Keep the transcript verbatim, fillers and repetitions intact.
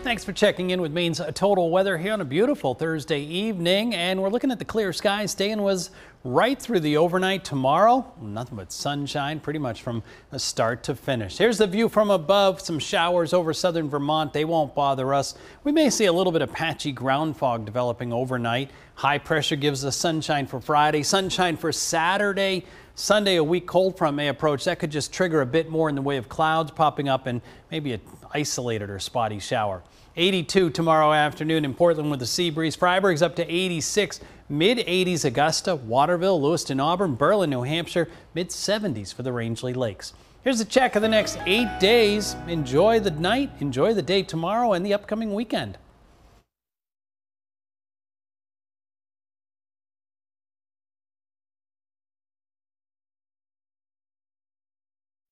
Thanks for checking in with Maine's total weather here on a beautiful Thursday evening. And we're looking at the clear skies. Staying was right through the overnight. Tomorrow, nothing but sunshine pretty much from start to finish. Here's the view from above. Some showers over southern Vermont. They won't bother us. We may see a little bit of patchy ground fog developing overnight. High pressure gives us sunshine for Friday, sunshine for Saturday. Sunday, a weak cold front may approach. That could just trigger a bit more in the way of clouds popping up and maybe an isolated or spotty shower. eighty-two tomorrow afternoon in Portland with a sea breeze. Freiburg's up to eighty-six, mid eighties Augusta, Waterville, Lewiston, Auburn, Berlin, New Hampshire, mid seventies for the Rangeley Lakes. Here's a check of the next eight days. Enjoy the night, enjoy the day tomorrow and the upcoming weekend.